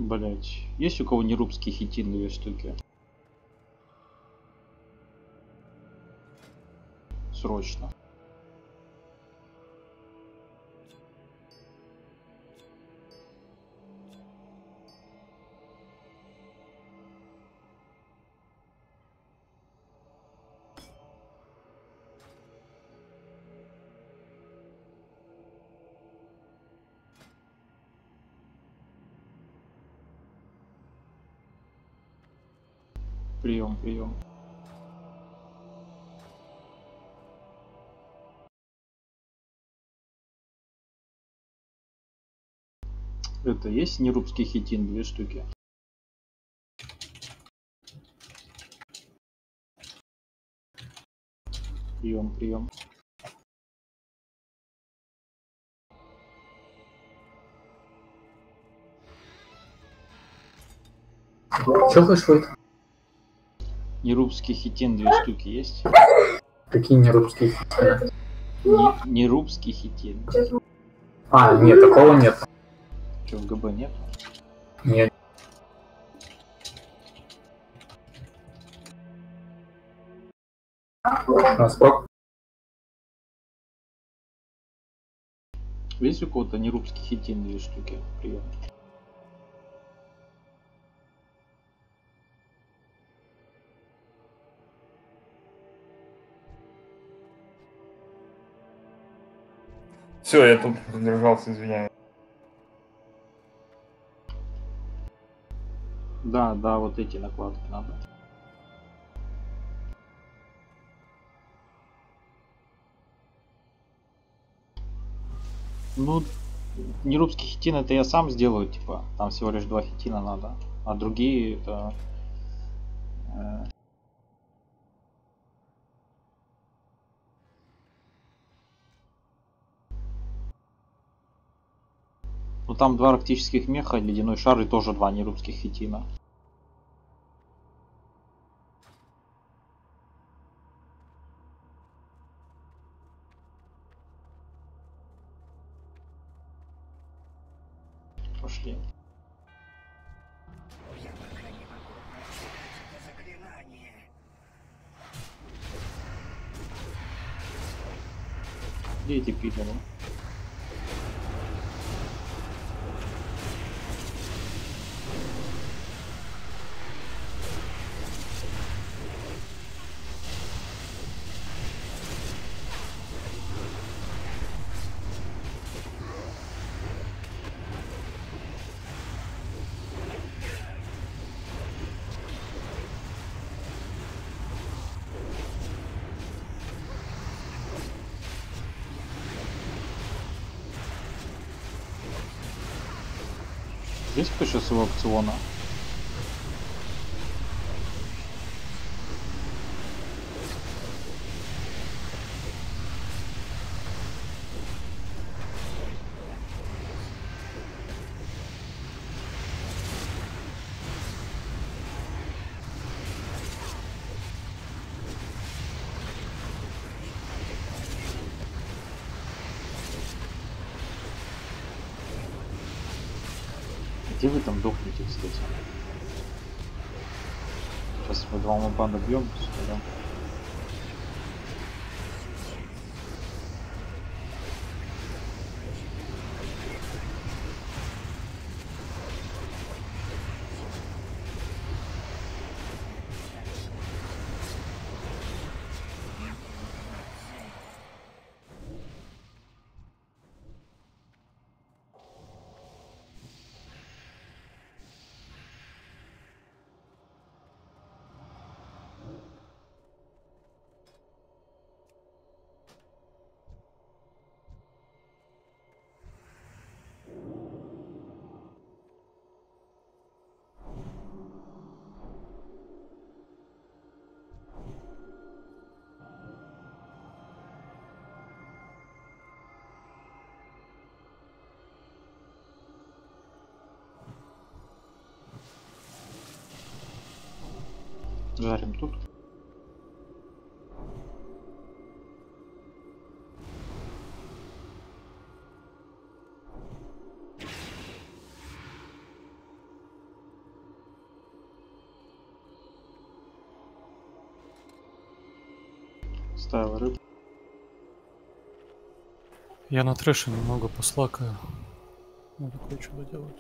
Блять, есть у кого не рубский хитин 2 штуки? Срочно. Прием, прием. Это есть нерубский хитин 2 штуки? Прием, прием. Что происходит? Нерубский хитин 2 штуки есть? Какие нерусские хитины? Нерубский хитин. А, нет, такого нет. Что, в ГБ нет? Нет. Спок. Есть у кого-то нерубский хитин 2 штуки? Прием. Все, я тут задержался, извиняюсь. Да, да, вот эти накладки надо. Ну, нерубский хитин это я сам сделаю, типа, там всего лишь 2 хитина надо, а другие это... Ну там 2 арктических меха, ледяной шар и тоже 2 нерубских хитина. Пошли. Где эти пидоры? Есть кто сейчас у аукциона? Где вы там дохнете, кстати? Сейчас мы 2 моба добьем, да? Жарим тут. поставил рыб. Я на трэше немного послакаю. Надо кое-что доделать.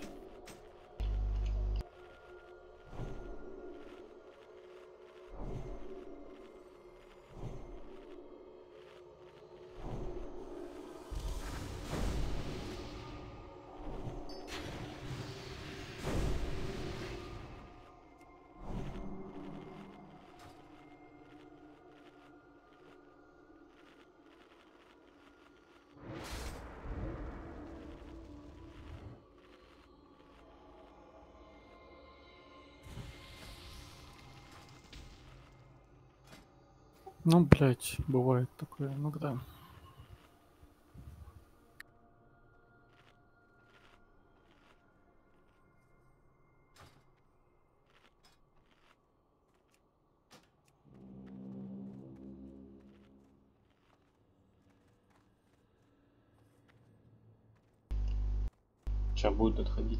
Ну, блядь, бывает такое иногда. Сейчас будет отходить.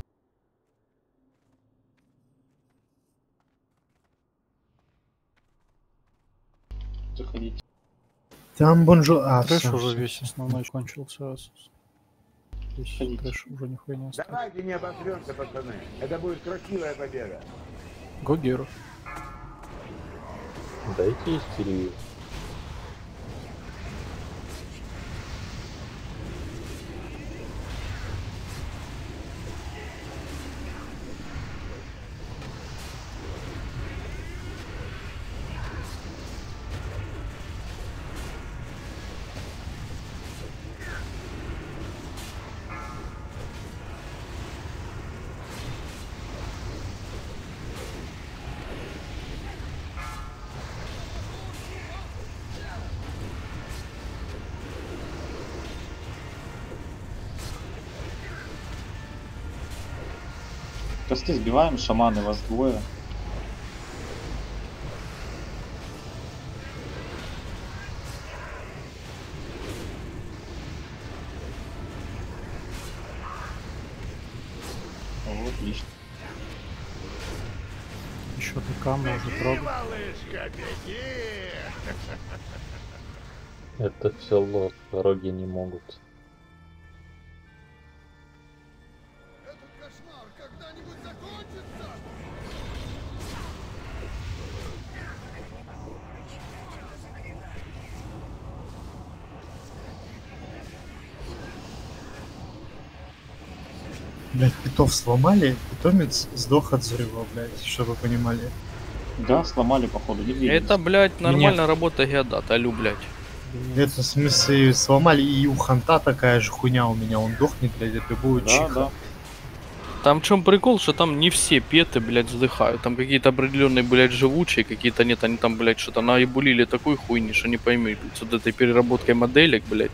Заходите. Там бонжу... А, Трэш всё, уже всё, весь всё. основной кончился. Здесь Ходите. трэш уже нихуя не осталось. Давайте не обосремся, пацаны. Это будет красивая победа. Го Геру. Дайте истерию. Косты сбиваем, шаманы вас двое. Вот, отлично. Еще ДК может трогать. Это все лох, дороги не могут. Блядь, питов сломали, питомец сдох от взрыва, блядь, чтобы вы понимали. Да, сломали походу. Не двигались. Это, блядь, нормальная работа геодата, алю, блядь. Это в смысле сломали, и у ханта такая же хуйня у меня, он дохнет, блядь, от любого Да, чиха. да. Там в чем прикол, что там не все петы, блядь, вздыхают. Там какие-то определенные, блядь, живучие, какие-то нет, они там, блядь, что-то наебулили такой хуйни, что не пойми, блядь, с вот этой переработкой моделек, блядь.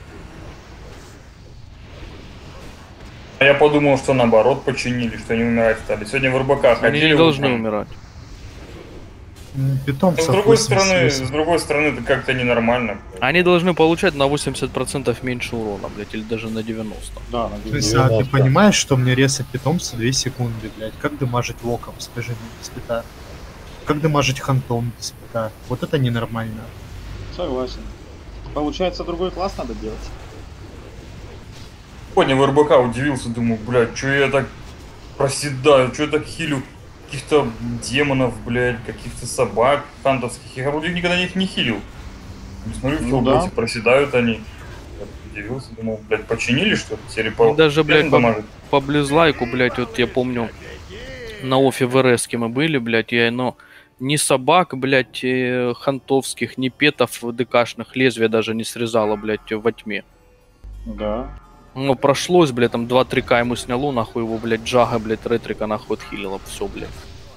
А я подумал, что наоборот починили, что они умирать стали. Сегодня в РБК Они ходили. не должны утром. умирать. Но Питомцев с другой 88. стороны, это как-то ненормально. Они должны получать на 80% меньше урона, блядь, или даже на 90%. Да, на То есть, а ты 90. понимаешь, что мне резать питомца 2 секунды, блядь? Как дамажить локом, скажи мне, без пита? Как дамажить хантом без пита? Вот это ненормально. Согласен. Получается, другой класс надо делать. Сегодня в РБК удивился, думаю, блядь, что я так проседаю, что я так хилю каких-то демонов, блядь, каких-то собак хантовских. Я вроде никогда их не хилил. Смотрю, в Ну да. хилботе проседают они. Я удивился, думал, блядь, починили что-то? Теперь И даже, блядь, дамажит. по близлайку, блядь, вот я помню, на офе в РСке мы были, блядь, я, но ни собак, блядь, хантовских, ни петов ДКшных лезвия даже не срезала, блядь, во тьме. Да. Ну, прошлось, блядь, там 2-3 к ему сняло, нахуй его, блядь, Джага, блядь, ретрика, нахуй, отхилила, все, блядь.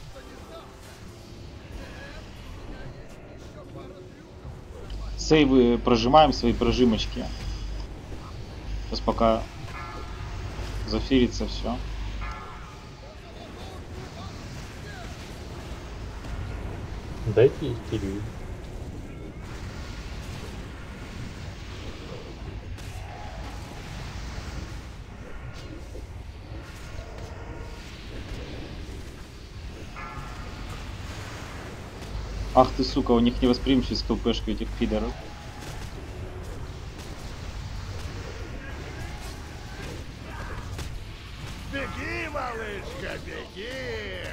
Сейвы прожимаем, свои прожимочки. Сейчас пока зафирится все. Дайте истерию. Ах ты, сука, у них невосприимчивость к ЛПшке этих пидоров. малышка, беги!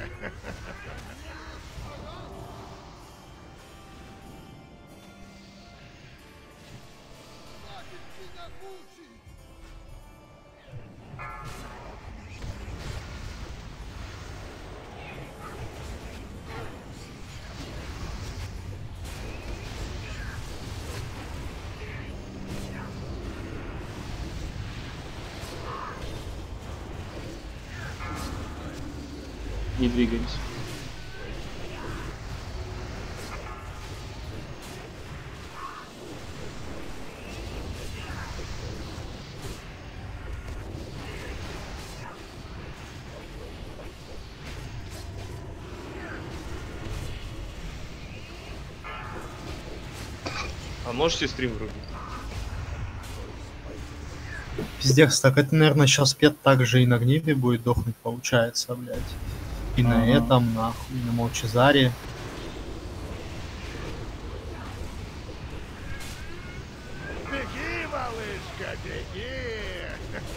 Не двигаемся. А можете стрим врубить? Пиздец, так это, наверное, сейчас Пет также и на гневе будет дохнуть, получается, блядь. И на этом, нахуй, и на Молчазаре. Беги, малышка, беги!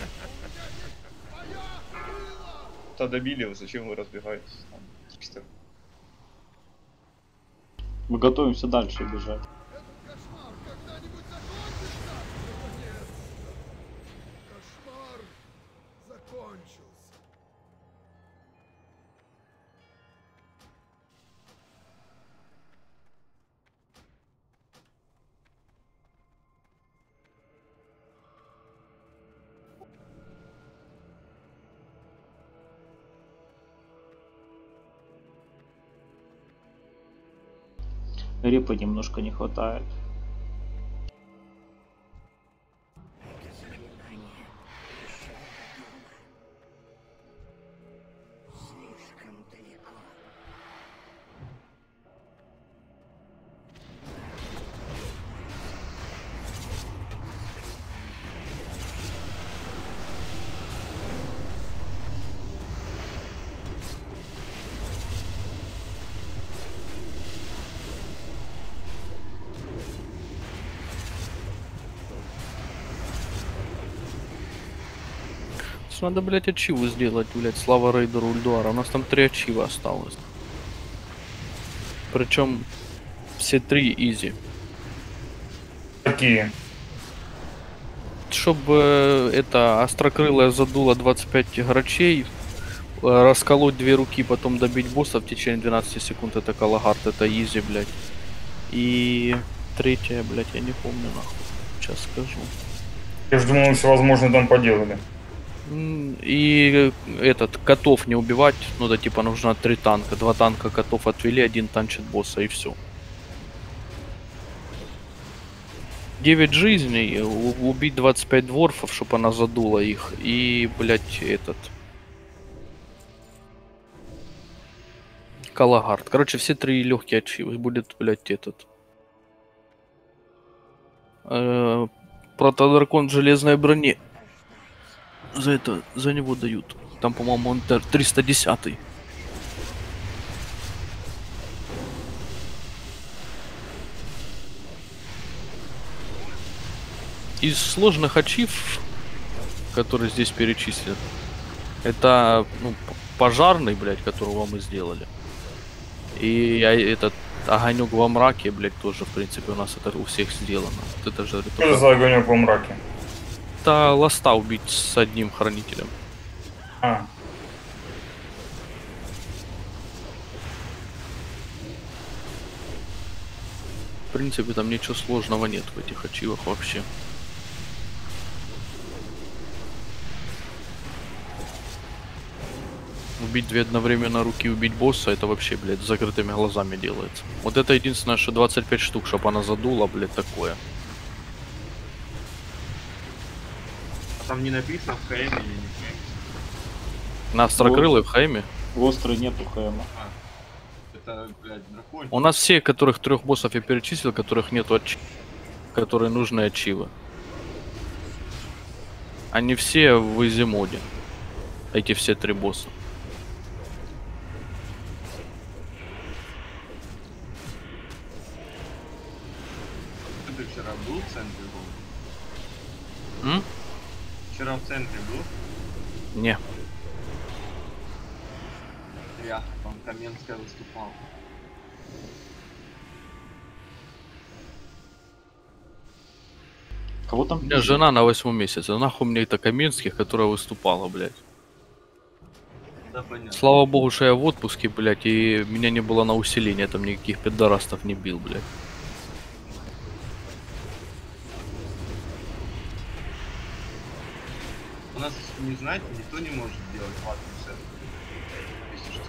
Да добили его, зачем вы разбегаетесь? Там, чисто. Мы готовимся дальше бежать. Кошмар закончился. Репы немножко не хватает. Надо, блядь, ачиву сделать, блядь, слава рейдеру Ульдуара. У нас там 3 ачива осталось. Причем все 3 изи. Какие? Чтобы это острокрылая задула 25 грачей, расколоть 2 руки, потом добить босса в течение 12 секунд, это Калагард, это изи, блядь. И третья, блядь, я не помню, нахуй. Сейчас скажу. Я же думал, все возможно там поделали. И этот, котов не убивать, ну да, типа нужно 3 танка. 2 танка котов отвели, 1 танчит босса и все. 9 жизней, убить 25 дворфов, чтобы она задула их. И, блядь, этот... Калагард. Короче, все 3 легкие ачивы. Будет, блядь, этот... Протодракон в железной броне. За это, за него дают. Там, по-моему, он 310-й. Из сложных ачив, которые здесь перечислят, это, ну, пожарный, блядь, которого мы сделали. И этот огонек во мраке, блядь, тоже, в принципе, у нас это у всех сделано. Вот это же... Что за огонек во мраке? Это ласта убить с одним хранителем. А. В принципе, там ничего сложного нет в этих ачивах вообще. Убить 2 одновременно руки, убить босса, это вообще, блядь, с закрытыми глазами делается. Вот это единственное, что 25 штук, чтобы она задула, блядь, такое. Там не написано в ХМ или не? На острокрылой в хайме? В острой нету ХМа. Это, блядь, дракон. У нас все, которых 3 боссов я перечислил, которых нету которые нужны ачивы. Они все в изимоде. Эти все 3 босса. Ты вчера был в центре был? Вчера в центре был? Не. Яхт, там Каменская выступала. Кого там? У меня жена на 8 месяце. Нахуй мне это Каменских, которая выступала, блядь. Да, понятно. Слава богу, что я в отпуске, блядь, и меня не было на усилении, там никаких пидорастов не бил, блядь. У нас, не знаете, никто не может делать ватный сет. 206.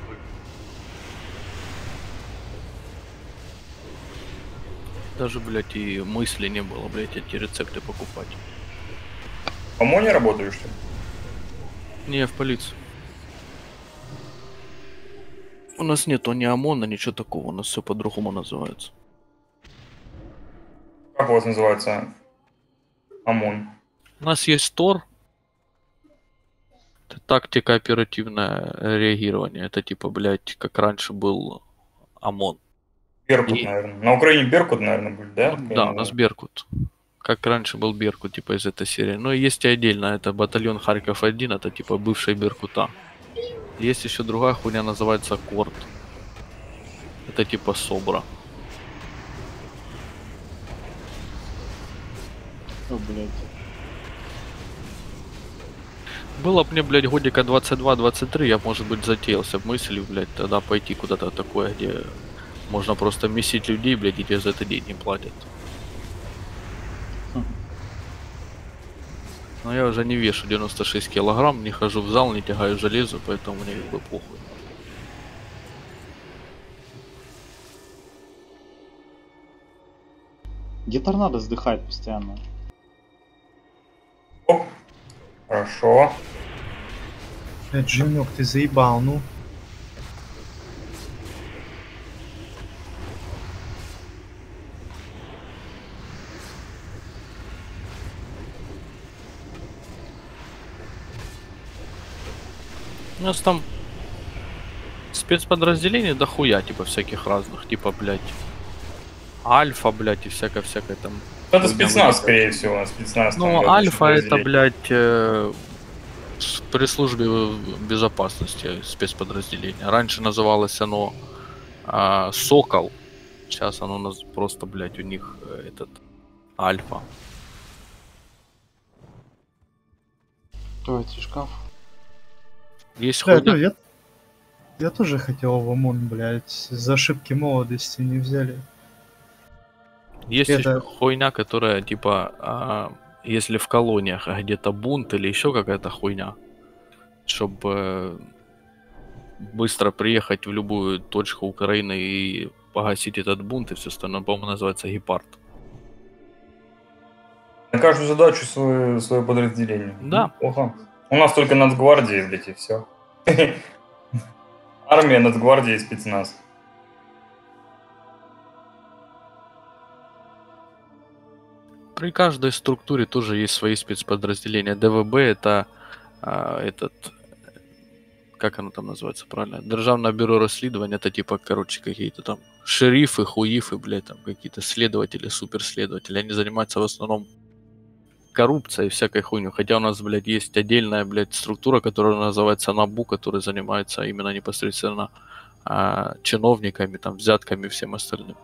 Даже, блядь, и мысли не было, блядь, эти рецепты покупать. В ОМОНе работаешь, что ли? Не, в полицию. У нас нету ни ОМОНа, ничего такого, у нас все по-другому называется. Как у вас называется ОМОН? У нас есть ТОР. Это тактика оперативное реагирование. Это типа, блядь, как раньше был ОМОН. Беркут, И- наверное. На Украине Беркут, наверное, будет, да? Да, у нас Беркут. Как раньше был Беркут, типа из этой серии. Но есть и отдельно, это батальон Харьков-1, это типа бывший Беркута. Есть еще другая хуйня, называется Корт. Это типа СОБРа. О, блядь. Было б мне, блядь, годика 22-23, я, может быть, затеялся в мысли, блядь, тогда пойти куда-то такое, где можно просто месить людей, блядь, и тебе за это деньги платят. Но я уже не вешу 96 килограмм, не хожу в зал, не тягаю железо, поэтому мне как бы похуй. Где торнадо сдыхает постоянно? Оп. Хорошо. Блядь, Женек, ты заебал, ну. У нас там спецподразделений дохуя, типа, всяких разных, типа, блядь, Альфа, блядь, и всякое там. Это спецназ, скорее всего, у нас спецназ. там, Ну, да, Альфа очень это, подразделение. блядь, при службе безопасности спецподразделения. Раньше называлось оно Сокол. Сейчас оно просто, блядь, у них этот Альфа. Давайте шкаф. Есть Да, хуйня. я тоже хотел в ОМОН, блядь. За ошибки молодости не взяли. Есть Это- еще хуйня, которая типа, если в колониях где-то бунт или еще какая-то хуйня, чтобы быстро приехать в любую точку Украины и погасить этот бунт и все остальное, по-моему, называется гепард. На каждую задачу свое подразделение. Да. Плохо. У нас только Нацгвардия, блядь, и все. Армия, Нацгвардия и спецназ. При каждой структуре тоже есть свои спецподразделения. ДВБ это этот, как оно там называется правильно? Державное бюро расследования, это типа, короче, какие-то там шерифы, хуифы, блядь, там какие-то следователи, суперследователи. Они занимаются в основном коррупцией и всякой хуйней. Хотя у нас, блядь, есть отдельная, блядь, структура, которая называется НАБУ, которая занимается именно непосредственно чиновниками, там, взятками и всем остальным.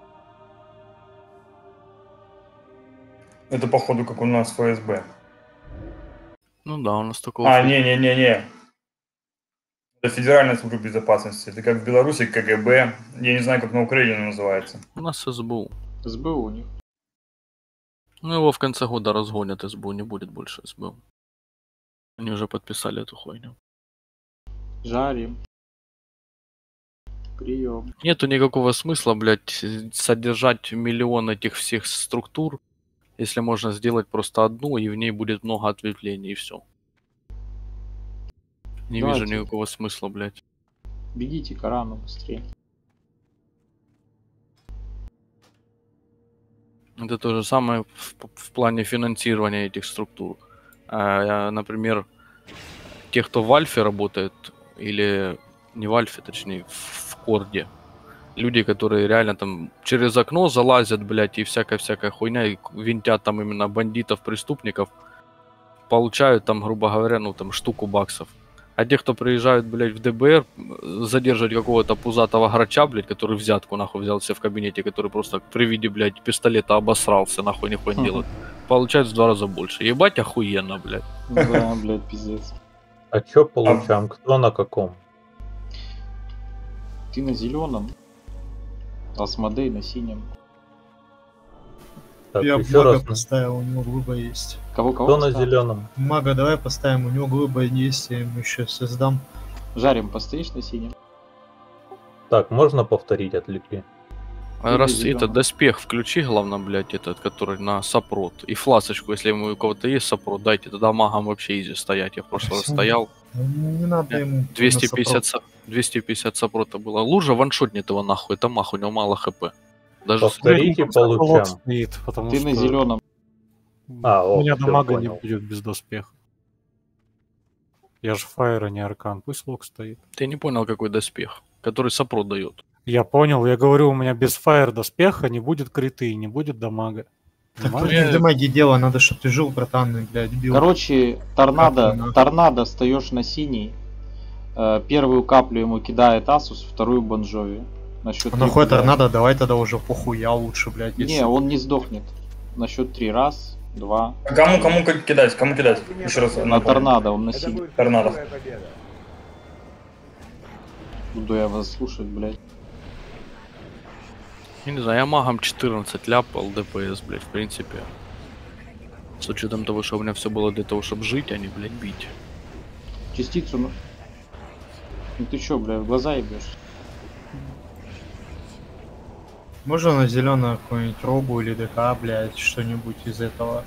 Это, походу, как у нас ФСБ. Ну да, у нас такого... Не. Это Федеральная служба безопасности. Это как в Беларуси КГБ. Я не знаю, как на Украине оно называется. У нас СБУ. СБУ у них. Ну, его в конце года разгонят, СБУ не будет больше СБУ. Они уже подписали эту хуйню. Жарим. Прием. Нету никакого смысла, блядь, содержать миллион этих всех структур, если можно сделать просто одну, и в ней будет много ответвлений, и все. Не вижу Давайте. никакого смысла, блядь. Бегите к Корану быстрее. Это то же самое в плане финансирования этих структур. Например, те, кто в Альфе работает, или не в Альфе, точнее, в Корде, люди, которые реально там через окно залазят, блядь, и всякая хуйня, и винтят там именно бандитов, преступников, получают там, грубо говоря, ну там штуку баксов. А те, кто приезжают, блядь, в ДБР, задерживать какого-то пузатого грача, блядь, который взятку, нахуй, взял себе в кабинете, который просто при виде, блядь, пистолета обосрался, нахуй, нихуя не делает. Получают в 2 раза больше. Ебать охуенно, блядь. Да, блядь, пиздец. А чё получаем? Кто на каком? Ты на зеленом, Асмодей на синем. Так, Я еще мага раз. поставил, у него глыба есть. Кого Кто на поставил? зеленом? Мага давай поставим, у него глыба есть, я ему еще создам. Жарим, постоишь на синем? Так, можно повторить, отвлекли? А раз зелёный. это доспех включи, главное, блядь, этот, который на сопрот. И фласочку, если у кого-то есть сопрот, дайте, тогда магам вообще изи стоять. Я в прошлый раз Спасибо. стоял. Не надо ему. 250 сопрота было. Лужа ваншотнет его нахуй, это мах, у него мало хп. Даже Повторите, Лок получаем. стоит, потому Ты что на зеленом. А, у меня всё, дамага не понял. будет без доспеха. Я же фаер, а не аркан. Пусть лок стоит. ты не понял, какой доспех, который сопрот дает. Я понял, я говорю, у меня без фаер доспеха не будет криты, не будет дамага. Понимаешь? Не в дамаге дело, надо, чтобы ты жил, братан, и, блядь, бил. Короче, торнадо встаешь на синий. Первую каплю ему кидает Асус, вторую Бонжови. На счет А 3 нахуй кидает. торнадо, давай тогда уже похуй, я лучше, блядь. если- Не, он не сдохнет. На счет 3. Раз, два. Кому кидать? Кому кидать? Еще раз. На напомню. торнадо, он на Это синий. будет Торнадо. красивая победа. Буду я вас слушать, блядь. Я не знаю, я магом 14 ляпал ДПС, блядь, в принципе. С учетом того, что у меня все было для того, чтобы жить, а не, блядь, бить. Частицу, ну... Ну ты чё, блядь, в глаза ебешь? Можно на зеленую какую-нибудь робу или ДК, блядь, что-нибудь из этого.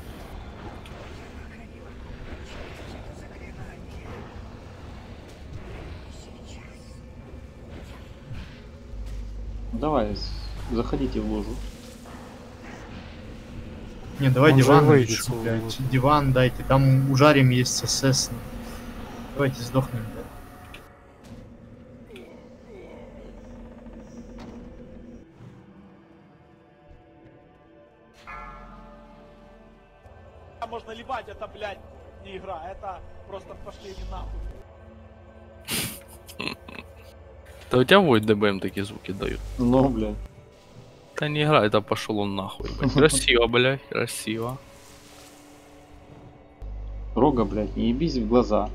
Давай, заходите в ложу. Не, давай Он же диван выйдет лучше, свой блядь. вот. Диван дайте, там у Жарим есть СС. Давайте сдохнем, блядь. Можно ливать, это, блядь, не игра, это просто пошли не нахуй. Да у тебя войд ДБМ такие звуки дают. Ну, блядь. Да не игра, это пошел он нахуй, блядь. Красиво, блядь, красиво. Рога, блядь, не ебись в глаза.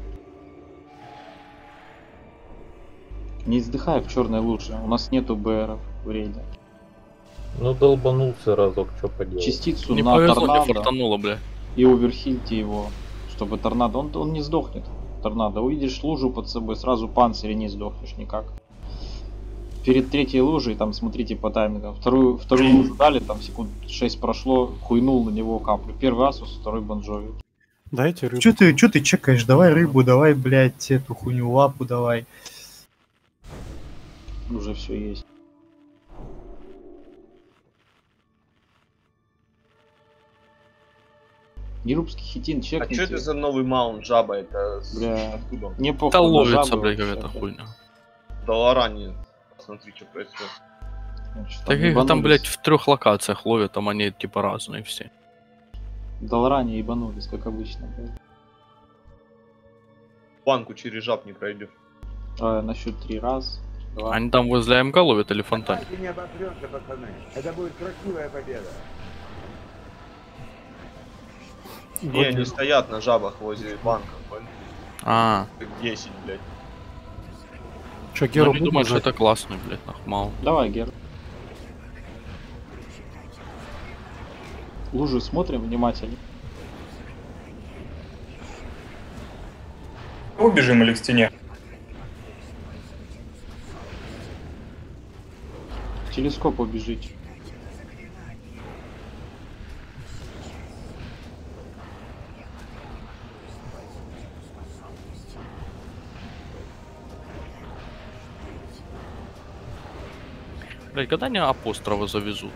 Не издыхай в черной луже. У нас нету БРов в рейде. Ну долбанулся разок, что поделать. Частицу Не на повезло, не торнадо фартануло, блядь. и оверхильте его, чтобы торнадо. Он не сдохнет. Торнадо. Увидишь лужу под собой, сразу панцирь и не сдохнешь никак. Перед третьей лужей, там смотрите по таймингам. Вторую лужу дали, там секунд 6 прошло, хуйнул на него каплю. Первый Асус, второй Бонжови. Дайте рыбу. Чё ты чекаешь? Давай рыбу, давай, блядь, эту хуйню лапу давай. Уже все есть. Ерубский хитин А чекните. что это за новый маунт жаба? Это Бля. откуда он? Не похуй Да на ловится, жабу блядь, вообще. какая-то хуйня. Да Лоране. Смотри, что происходит. Значит, Так их там, ебанулись. блядь, в 3 локациях ловят, там они типа разные все. Долране ебанулись, как обычно, блядь. Банку через жаб не пройдешь. На счет 3. Раз, два. Они там возле АМК ловят или фонтане? Давайте не обосремся, пацаны. Это будет красивая победа. Не, они стоят на жабах возле банка. Понял? А, Как 10, блядь. Чё, ну, Геру они будет думают, что жать? это классный, блядь, нахмал. Давай, Гер. Лужи смотрим внимательно. Убежим или к стене? В телескоп убежите. Блядь, когда они апострофы завезут?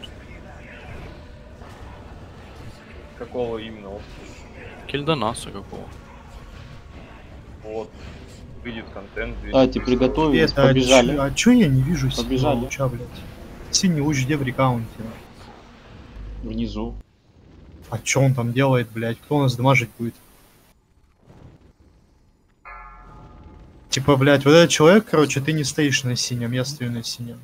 Какого именно? Кельдонаса какого? Вот. Выйдет контент. Давайте приготовились, Это, побежали. А чё я не вижу Побежали. синего луча, блядь? Синий луч где в рекаунте? Внизу. А чё он там делает, блядь? Кто нас дамажить будет? Типа, блядь, вот этот человек, короче, ты не стоишь на синем, я стою на синем.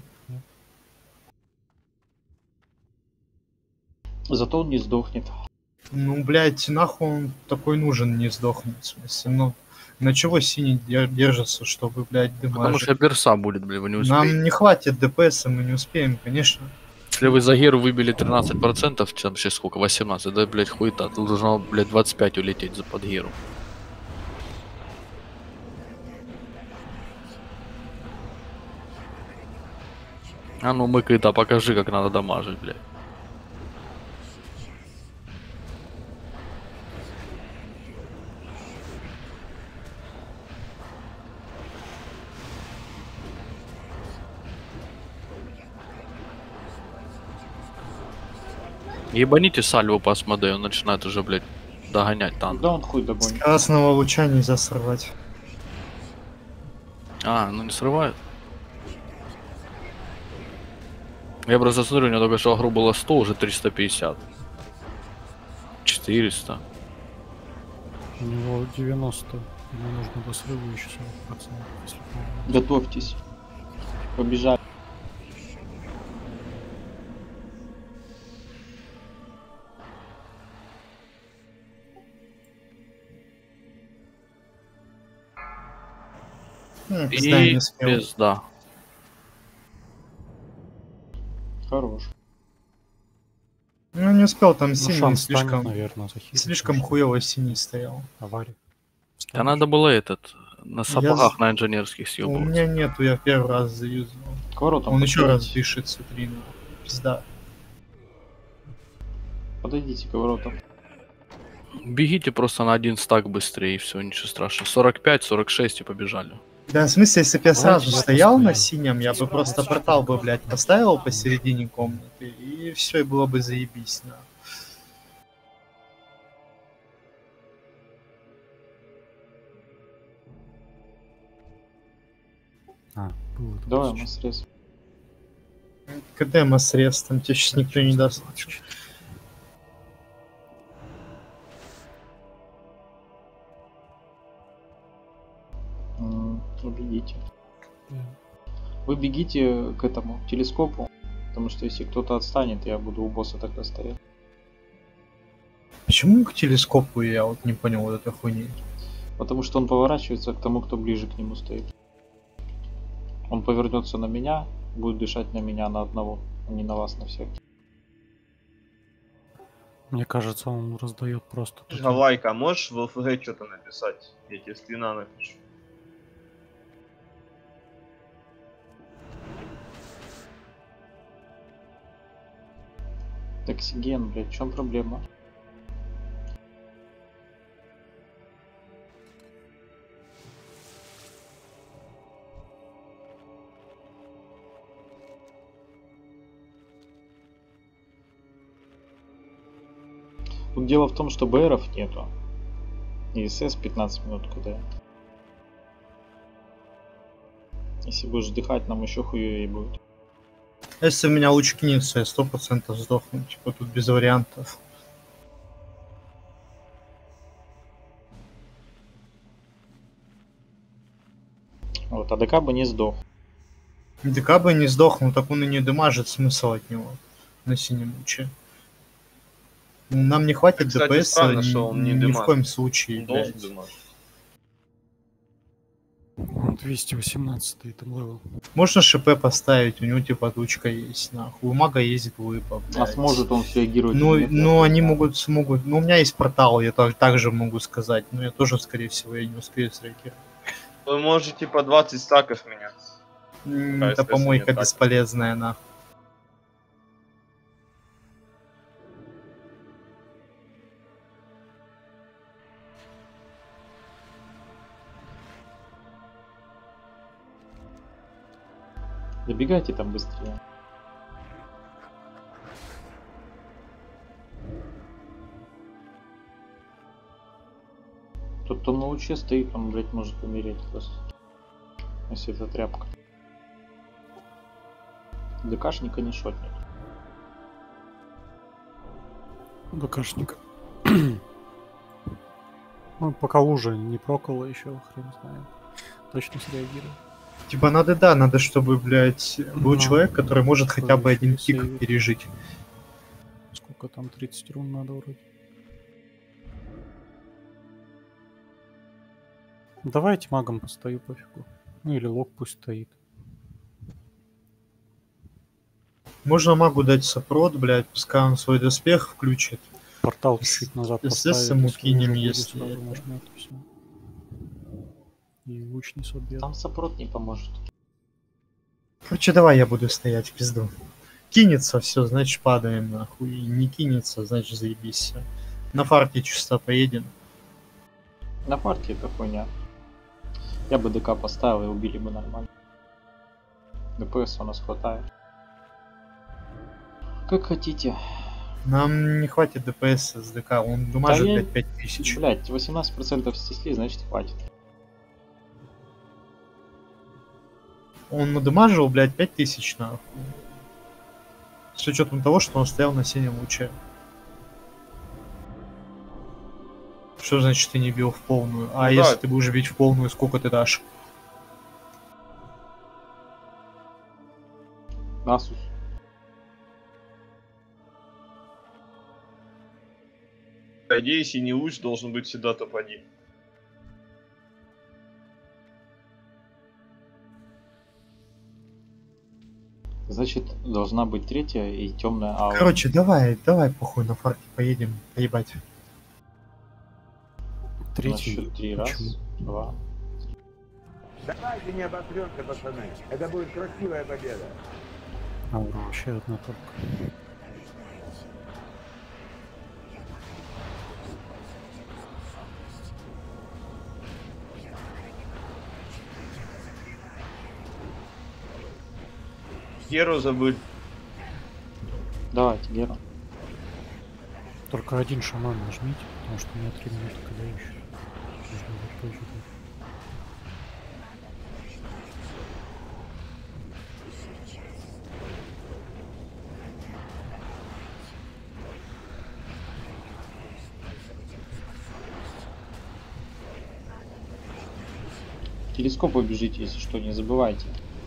Зато он не сдохнет. Ну, блядь, нахуй он такой нужен, не сдохнет, в смысле, ну. На чего синий держится, чтобы, блядь, дымажить? Потому что берса будет, блядь, вы не успеете. Нам не хватит ДПС, мы не успеем, конечно. Если вы за Геру выбили 13%, там сейчас сколько, 18, да, блядь, хуета, тут должно, блядь, 25 улететь за под Геру. А ну, мыкай-то, покажи, как надо дамажить, блядь. Ебаните сальву по Асмодею, он начинает уже, блядь, догонять танк. Да он хуй догонит. Красного луча нельзя сорвать. А, ну не срывает. Я просто смотрю, у него только что агру было 100, уже 350. 400. У него 90. Ему нужно до срыва еще 40%. Если помню. Готовьтесь. Побежали. Пизда, И не успел. пизда. Хорош. Ну, не успел, там Ну, синий шанс слишком... станет, наверное, захилить. Слишком хуево синий стоял. Авария. Да надо было этот, на сапогах на инженерских У съебывать. меня нету, я первый раз заюзал. К воротам Он еще раз подходите. дышит, смотри, ну, пизда. Подойдите к воротам. Бегите просто на один стак быстрее, и все, ничего страшного. 45, 46 и побежали. Да, в смысле, если бы я сразу Давайте стоял на стоим. синем, я бы просто портал бы, блядь, поставил посередине комнаты, и все, и было бы заебись, на. А, было такое Давай, случай. мы срез. КД массрез, там тебе сейчас никто не даст. Бегите. Вы бегите к этому телескопу, потому что если кто-то отстанет, я буду у босса тогда стоять. Почему к телескопу я вот не понял вот этой хуйни? Потому что он поворачивается к тому, кто ближе к нему стоит. Он повернется на меня, будет дышать на меня на одного, а не на вас на всех. Мне кажется, он раздает просто. такие- Гавайка, можешь в ЛФГ что-то написать? Я тебе скрина напишу. Токсиген, блядь, в чем проблема? Тут дело в том, что БРов нету. И СС 15 минут КД. Если будешь вдыхать, нам еще хуевее будет. Если у меня луч кинется, я 100% сдохну, типа тут без вариантов. Вот, АДК бы не сдох. ДК бы не сдохнул, так он и не дамажит, смысл от него на синем луче. Ну, нам не хватит Кстати, ДПС странно, что он не ни в дымажит. коем случае, Он должен блядь. дымать. Он 218 там левел. Можно ШП поставить, у него типа тучка есть, нахуй. У мага есть глыба, А блядь. сможет он среагировать? Ну, или нет, я ну хуй они знаю. смогут. Ну, у меня есть портал, я также могу сказать. Но я тоже, скорее всего, я не успею среагировать. Вы можете по 20 стаков менять. Это естественно, помойка не так. бесполезная, нахуй. Добегайте там быстрее. Тот, кто на луче стоит, он, блядь, может умереть просто. Если это тряпка. ДКшника не шотнет. ДКшник. Ну, пока лужа не прокола еще, хрен знает. точно среагирую. Типа надо, да, надо, чтобы, блядь, был Ну, человек, который может хотя бы один сейвит. тик пережить. Сколько там, 30 рун надо вроде. Давайте магом постою, пофигу. Ну или лог пусть стоит. Можно магу дать сопрот, блядь, пускай он свой доспех включит. Портал чуть назад СС поставить. ему если кинем, уже будет, если сразу это. нажмёт, и всё. И лучница убьет. Там сопрот не поможет. Короче, давай я буду стоять в пизду. Кинется, все, значит падаем нахуй. И не кинется, значит заебись. На фарте чисто поедем. На партии это хуйня. Я бы ДК поставил и убили бы нормально. ДПС у нас хватает. Как хотите. Нам не хватит ДПС с ДК, он дамажит, я- блядь, 5000. Блять, 18% снесли, значит хватит. Он надамажил, блядь, 5000 нахуй. С учетом того, что он стоял на синем луче. Что значит ты не бил в полную? А Ну если да. ты будешь бить в полную, сколько ты дашь? Асус. По идее, синий луч должен быть всегда топ-1. Значит, должна быть третья и темная аура. Короче, давай похуй на фарте поедем, поебать. На Третий. счет 3. Раз, Почему? 2. Давайте не обосремся, пацаны. Это будет красивая победа. Аура вообще одна только. Геру забыть. Давайте, Гера. Только один шаман нажмите, потому что у меня 3 минуты когда еще. Нужно будет позже. Телескоп убежите, если что, не забывайте.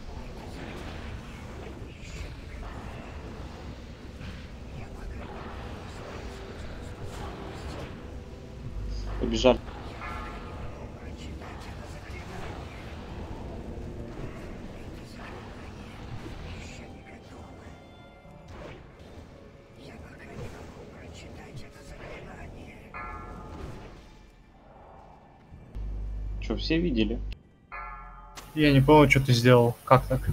Побежали. Что, все видели? Я не понял, что ты сделал. Как так?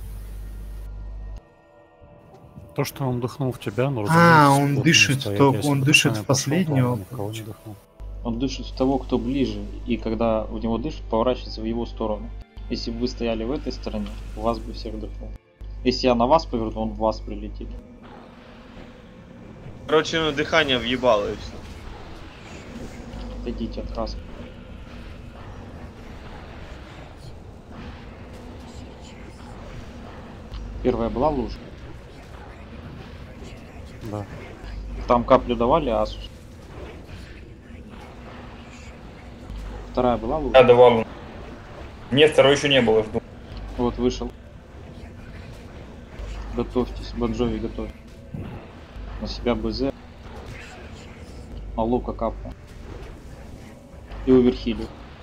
То, что он дыхнул в тебя, но Он дышит, он дышит в последнего. Никого не дыхнул. Он дышит в того, кто ближе, и когда в него дышит, поворачивается в его сторону. Если бы вы стояли в этой стороне, у вас бы всех дыхнул. Если я на вас поверну, он в вас прилетит. Короче, ну дыхание въебало и все. Отойдите от краски. Первая была лужа. Да. Там каплю давали, Асус. Вторая была лужа. Да, давал. Нет, второй еще не было, жду. Вот вышел. Готовьтесь, Бонжови готовь. На себя БЗ. На лука капну. И оверхилю.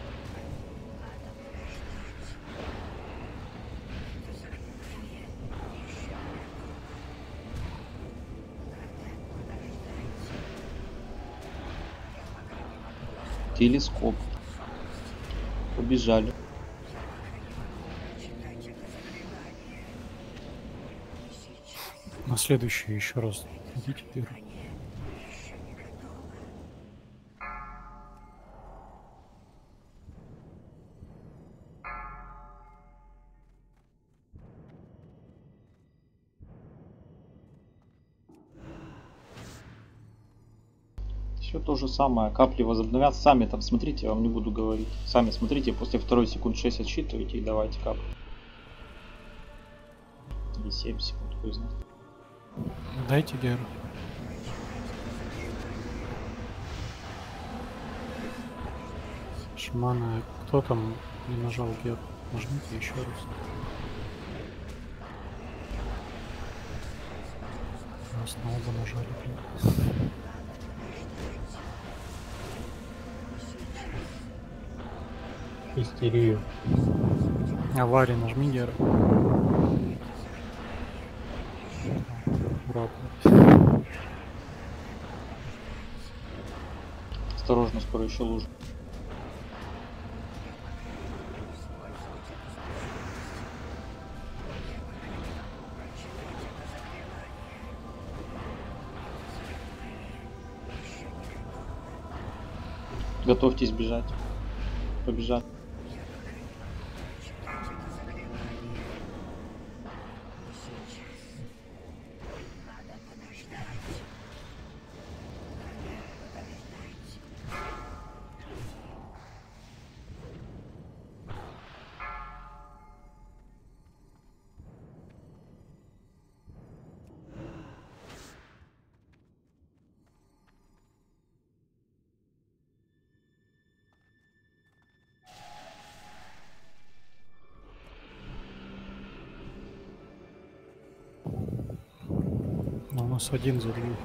Телескоп. Побежали. На следующий еще раз идите первый. Все то же самое. Капли возобновятся. Сами там смотрите, я вам не буду говорить. Сами смотрите, после второй секунд 6 отсчитывайте и давайте капли. Или 7 секунд, хуй знает. Дайте Геру. Шамана, кто там не нажал Геру? Нажмите еще раз. Нас на оба нажали, блин. Истерию. Авария, нажми Гера. Ура, блядь. Осторожно, скоро еще лужа. Готовьтесь бежать. Побежать. Но у нас один за двух.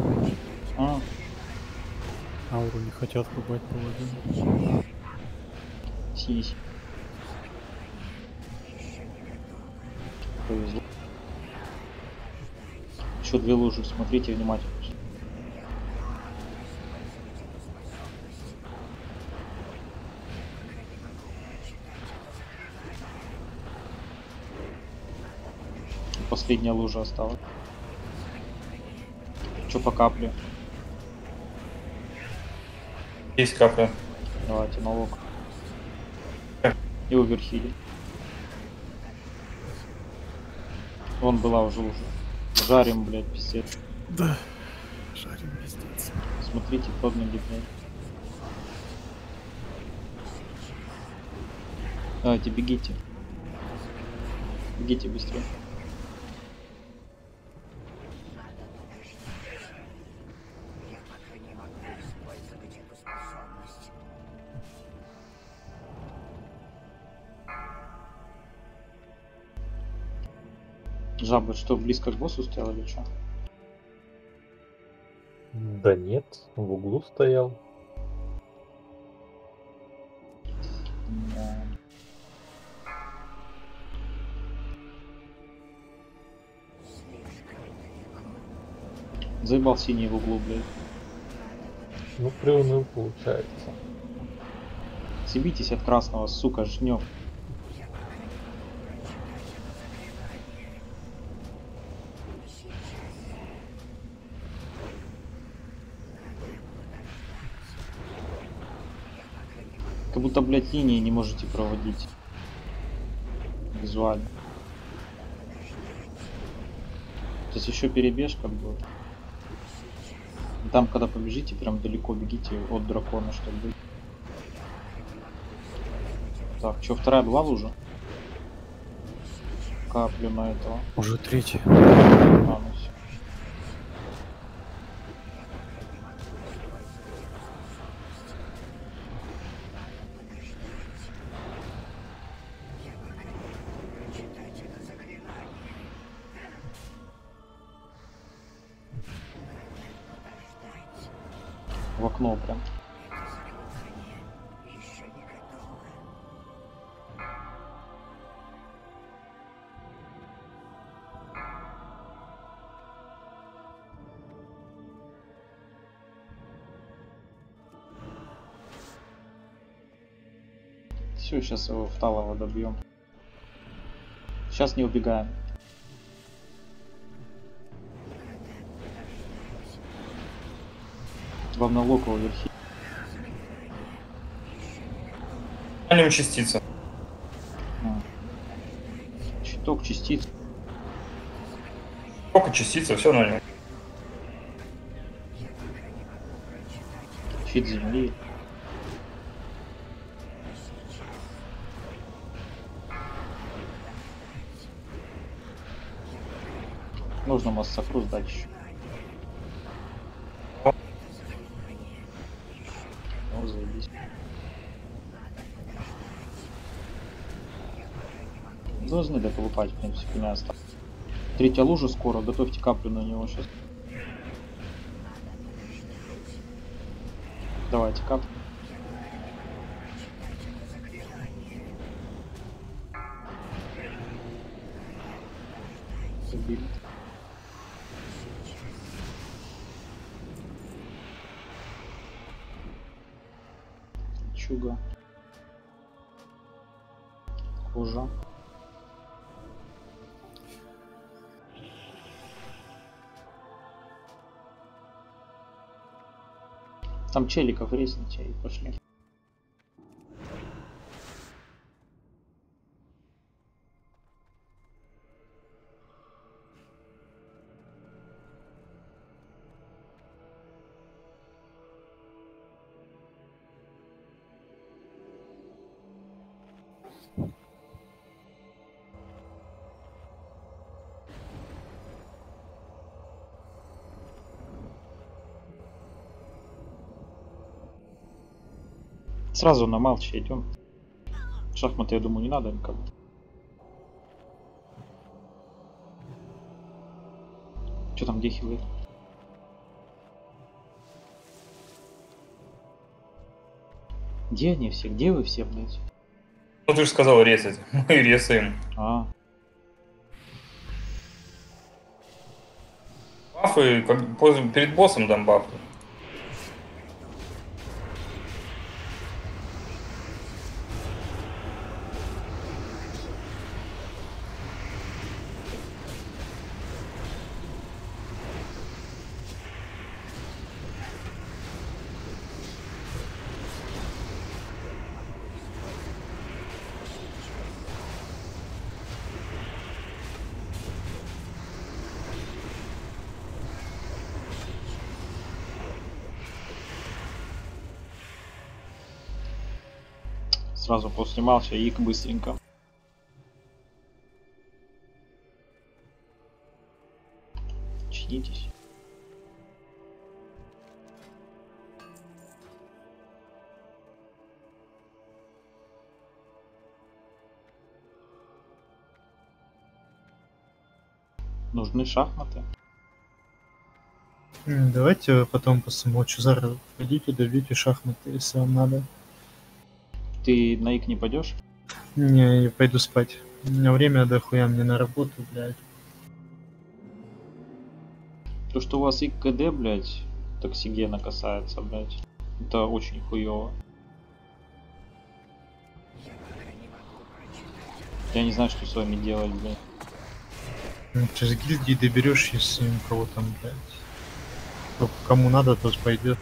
Ауру не хотят рубать половину. Сись. Повезло. Еще две лужи, смотрите внимательно. Последняя лужа осталась. Что по капле? Есть капля. Давайте налог. И оверхили. Вон была уже лужа. Жарим, блядь, пиздец. Да. Жарим пиздец. Смотрите, под ноги, блядь. Давайте, бегите. Бегите быстрее. Жаба, что, близко к боссу стоял или что? Да нет, в углу стоял. Да. Заебал синий в углу, блядь. Ну, приуныл получается. Съебитесь от красного, сука, жнём. Как будто, блядь, линии не можете проводить. Визуально. То есть еще перебежка будет. Там, когда побежите, прям далеко бегите от дракона, чтобы... Так, что, вторая была лужа? Каплю на этого. Уже третья. А, ну все. В окно прям. Все, сейчас его в талого добьем. Сейчас не убегаем. Вам на локово верхи. Алим частица. Чуток частиц. Сколько частица, все на нем. Щит земли. Нужно массакру сдать еще. Ну, заебись. Должны дополупать, в принципе, не осталось. Третья лужа скоро, готовьте каплю на него сейчас. Давайте каплю. Убили. Чуга. Кожа. Там челиков резните и пошли. Сразу на Малче идем. Шахматы, я думаю, не надо никому. Что там, где хилы? Где они все? Где вы все, блядь? Ну ты же сказал резать. Мы резаем. А. Бафы, перед боссом дам бафы. Сразу после Малча ик быстренько. Чинитесь. Нужны шахматы. Давайте потом после Молчазара пойдите, добейте шахматы, если вам надо. Ты на ик не пойдешь? Не, я пойду спать. У меня время дохуя, мне на работу, блядь. То, что у вас ик КД, блядь, токсигена касается, блядь, это очень хуёво. Я не знаю, что с вами делать, блядь. Ты с гильдии доберешь, если у кого там, блядь. Кто, кому надо, тот пойдет.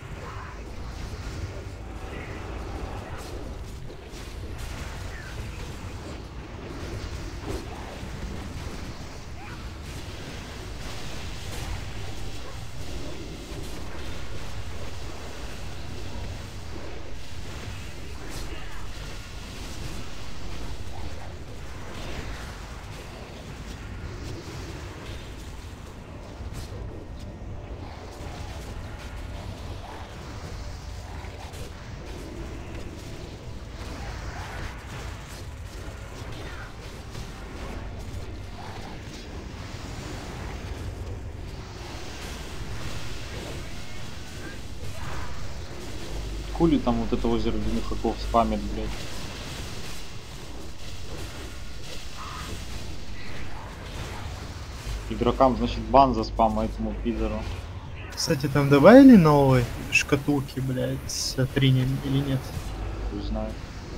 Хули там вот это озеро Днюхаков спамит, блядь. Игрокам, значит, бан за спам, а этому пидору. Кстати, там добавили новые шкатулки, блядь, с тринем или нет? Не знаю.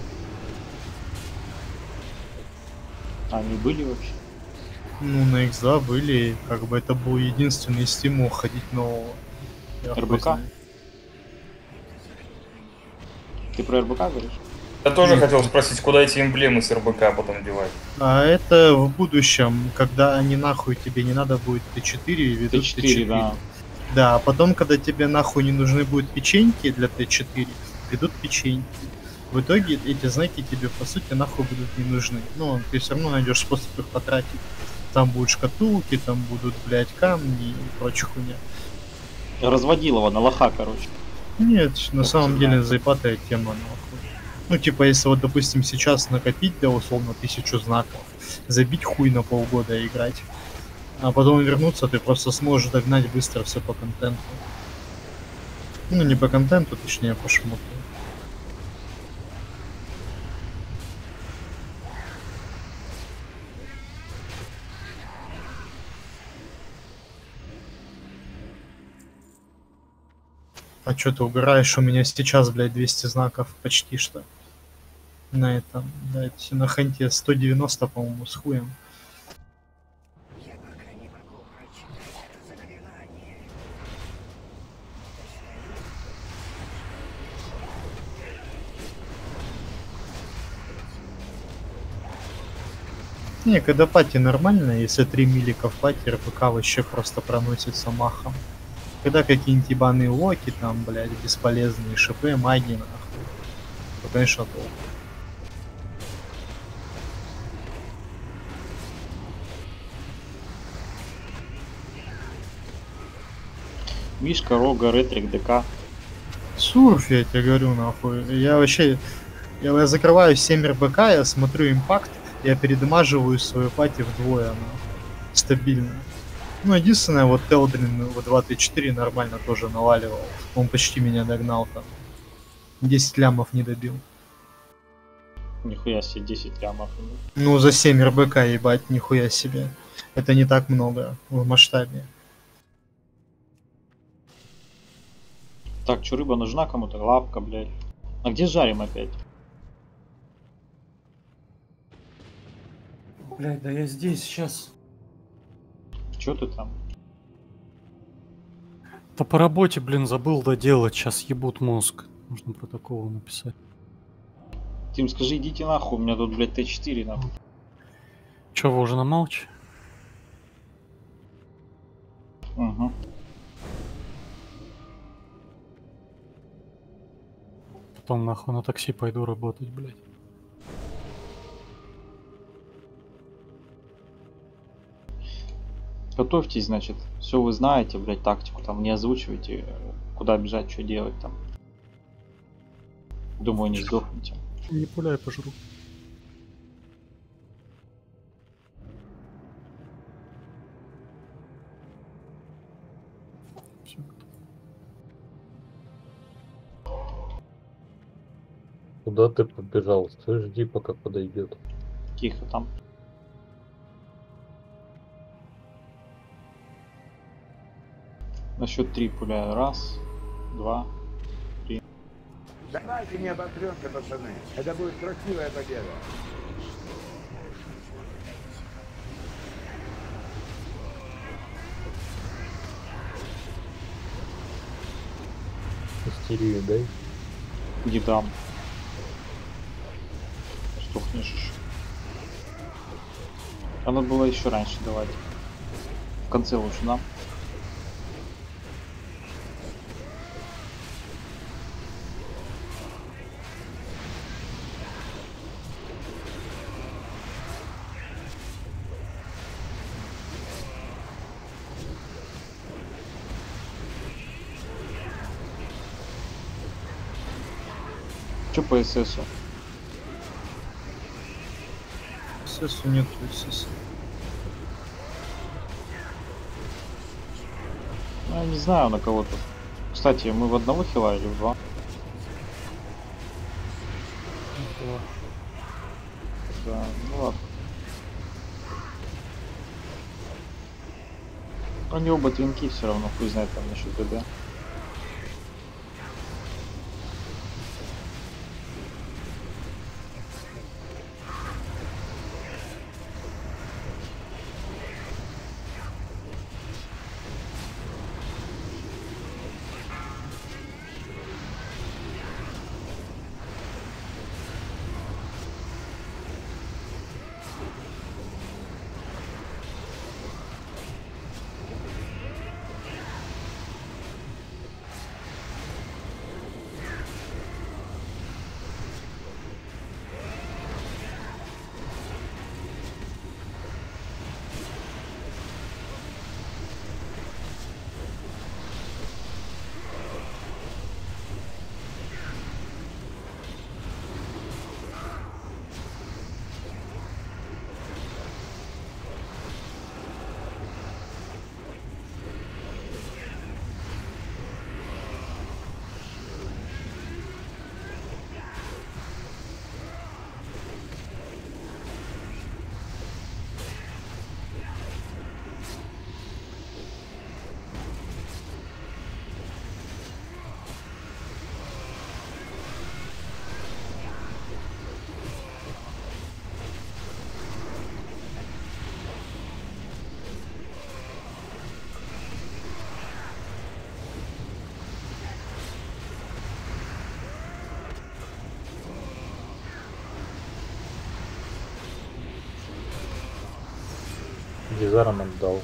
Они были вообще? Ну, на X2 были, как бы это был единственный стимул ходить нового. Я хуй РБК? знаю. Ты про РБК говоришь? Я тоже Нет. хотел спросить, куда эти эмблемы с РБК потом девать? А это в будущем, когда они нахуй тебе не надо будет Т4, ведут Т4, Т4. да. Да, а потом, когда тебе нахуй не нужны будут печеньки для Т4, ведут печеньки. В итоге эти знаки тебе по сути нахуй будут не нужны. Ну, ты все равно найдешь способ их потратить. Там будут шкатулки, там будут, блядь, камни и прочая хуйня. Разводилова на лоха, короче. Нет, на Ох, самом да. деле заебатая тема, нахуй. Ну, типа, если вот, допустим, сейчас накопить, да, условно, 1000 знаков, забить хуй на полгода и играть. А потом вернуться, ты просто сможешь догнать быстро все по контенту. Ну, не по контенту, точнее, по шмоту. А чё ты угораешь? У меня сейчас, блядь, 200 знаков почти что. На этом, блядь, на ханте 190, по-моему, с хуем. Не, когда пати нормально, если 3 милика в пати, РПК вообще просто проносится махом. Когда какие-нибудь ебаные локи там, блядь, бесполезные, шипы, маги, нахуй, то, конечно, долго. Мишка, Рога, Ретрик, ДК. Сурф, я тебе говорю, нахуй. Я вообще... Я закрываю 7 РБК, я смотрю импакт, я передамаживаю свою пати вдвое, нахуй. Стабильно. Ну, единственное, вот Телдрин в 2Т4 нормально тоже наваливал. Он почти меня догнал там. 10 лямов не добил. Нихуя себе, 10 лямов. Ну, за 7 РБК, ебать, нихуя себе. Это не так много в масштабе. Так, что, рыба нужна кому-то? Лапка, блядь. А где жарим опять? Блядь, да я здесь сейчас. Чё ты там? Да по работе, блин, забыл доделать. Сейчас ебут мозг. Нужно протокол написать. Тим, скажи, идите нахуй, у меня тут, блядь, Т4 нахуй. Чё, вы уже на молча? Угу. Потом нахуй на такси пойду работать, блядь. Готовьтесь, значит. Все вы знаете, блядь, тактику. Там не озвучивайте, куда бежать, что делать там. Думаю, не сдохнете. Не пуляй, пожру. Куда ты побежал? Стой, жди, пока подойдет. Тихо там. На счет 3 пуляю. Раз, два, три. Давайте не обострёнка, пацаны. Это будет красивая победа. Истерию дай. Не дам. Стухнешь. А надо было еще раньше давать. В конце лучше, да? Че по ССу? ССу нету СС. Ну, я не знаю на кого-то. Кстати, мы в одного хила или в два? Да, ну ладно. Они оба твинки все равно, хуй знает там насчет ДД. Гизаром отдал.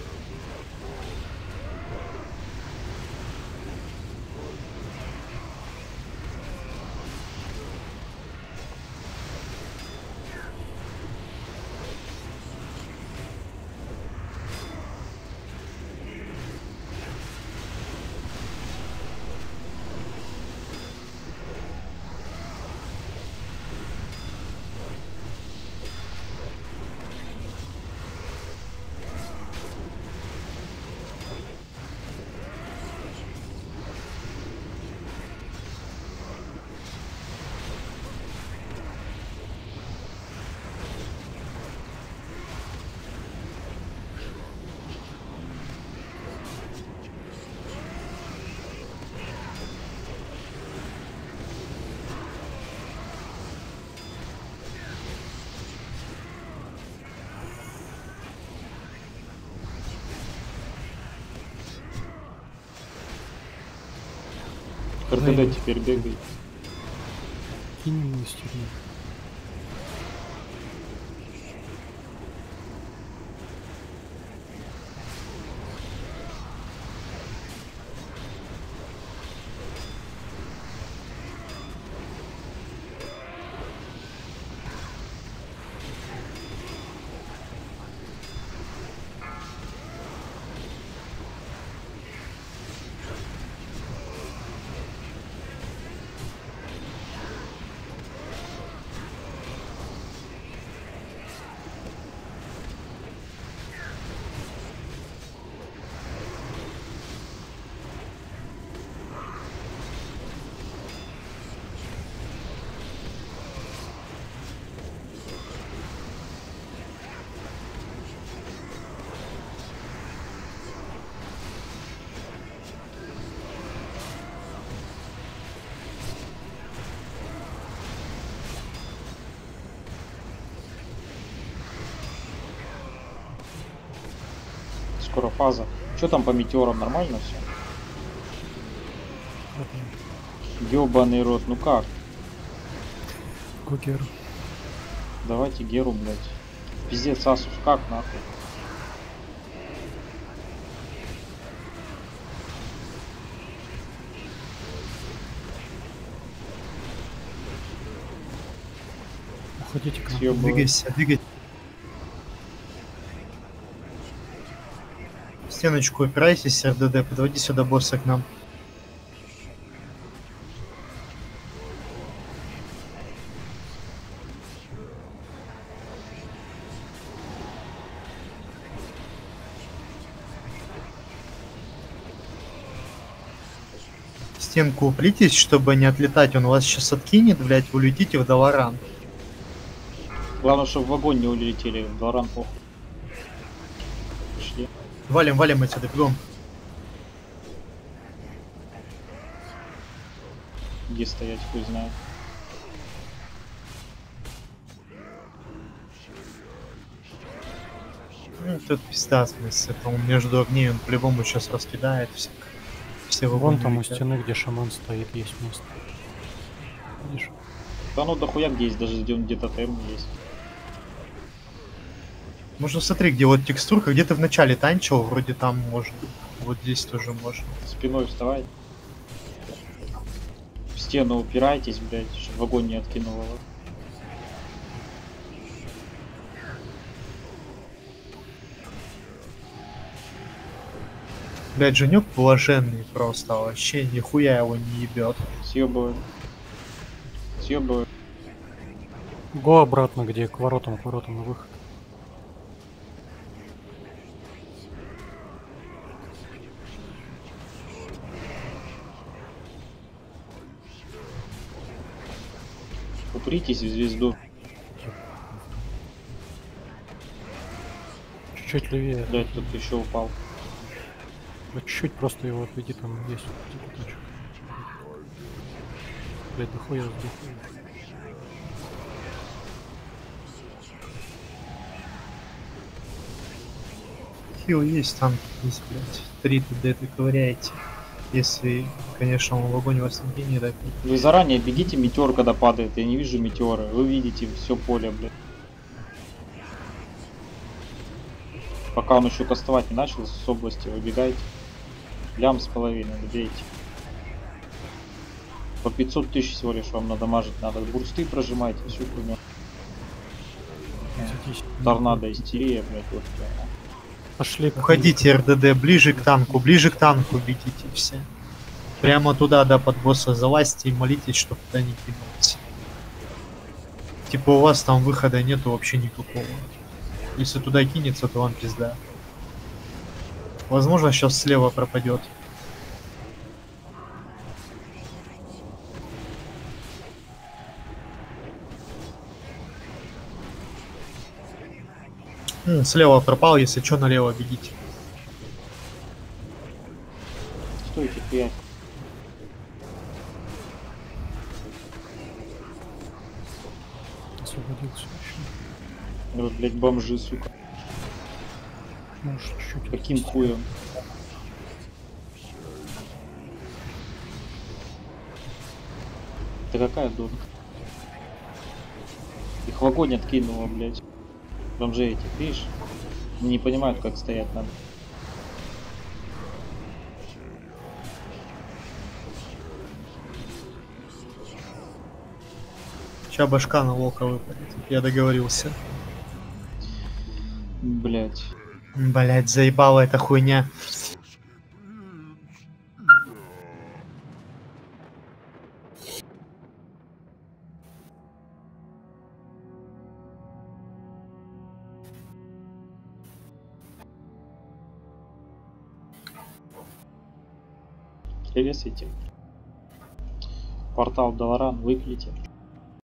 РТД теперь бегает. Кинь мистерию. Скоро фаза. Что там по метеорам? Нормально все? Ёбаный рот, ну как? Геру. Давайте Геру, блядь. Пиздец, Асус, как нахуй? Уходите к нам. Съёбывай. Двигайся, двигайся. В стеночку опирайся, РДД, подводи сюда босса к нам. В стенку уплитесь, чтобы не отлетать, он вас сейчас откинет, блять, вы улетите в Долоран. Главное, чтобы в огонь не улетели. В Долоран похуй. Пошли. Валим, валим отсюда, бегом. Где стоять, хуй знает. Ну, тут пизда, в смысле, он между огней, он по-любому сейчас раскидает всех. Все в Вон огонь там у летят. стены, где шаман стоит, есть место. Видишь? Да ну дохуя где есть, даже где-то тем есть. Можно смотри, где вот текстурка, где ты в начале танчил, вроде там можно. Вот здесь тоже можно. Спиной вставай. В стену упирайтесь, блядь, чтобы в огонь не откинуло. Блять, Женек блаженный просто, вообще нихуя его не ебет. Съебывай. Съебывай. Го обратно, где к воротам на выход. Упритесь в звезду. Чуть-чуть левее. Блять, тут еще упал. Да чуть-чуть просто его отведи, там есть куточек. Блять, дохуя сдохуя. Хил есть, танк есть, блять. 3 ТД ты ковыряете. Если, конечно, он в огонь вас не кинет. Вы заранее бегите, метеор когда падает. Я не вижу метеора. Вы видите все поле, блядь. Пока он еще кастовать не начал, с области выбегайте. Лям с половиной, добейте. По 500 тысяч всего лишь вам надамажить надо. Бурсты прожимайте, всю хуйню. Торнадо, истерия, блядь, вот. Пошли. Уходите, РДД, ближе к танку бегите все. Прямо туда, да, под босса залазьте и молитесь, чтобы туда не кинулся. Типа у вас там выхода нету вообще никакого. Если туда кинется, то вам пизда. Возможно, сейчас слева пропадет. Слева пропал, если что, налево бегите. Стойте, хуять. Освободился еще. Вот, блядь, бомжи, сука. Может, чуть-чуть. Каким хуем? Это какая донка? Их в огонь откинуло, блядь. Бомжи эти, видишь? Не понимают, как стоять надо. Сейчас башка на лока выпадет. Я договорился. Блядь. Блять, заебала эта хуйня. Ревесайте. Портал Долоран выклейте.